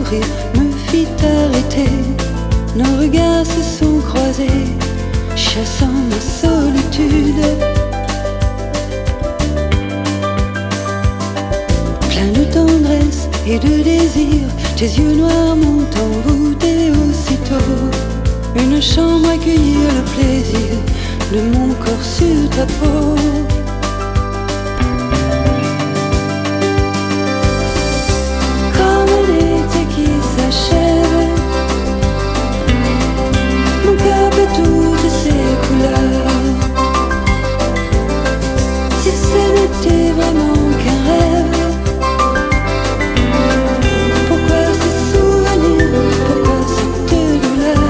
sourire me fit arrêter. Nos regards se sont croisés, chassant ma solitude. Plein de tendresse et de désir, tes yeux noirs m'ont envoûté aussitôt. Une chambre accueillir le plaisir de mon corps sur ta peau. Comme un été qui s'achève, mon cœur peut toutes ses couleurs. Si ce n'était vraiment qu'un rêve, pourquoi ce souvenir, pourquoi cette douleur?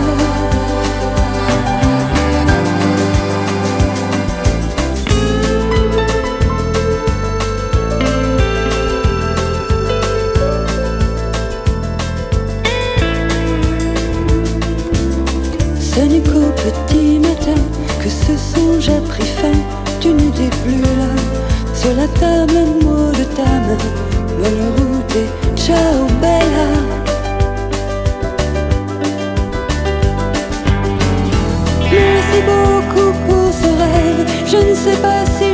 Ce n'est qu'au petit matin que ce songe a pris fin. Tu n'étais plus là, sur la table un mot de ta main. Bonne route et ciao bella. Merci beaucoup pour ce rêve. Je ne sais pas si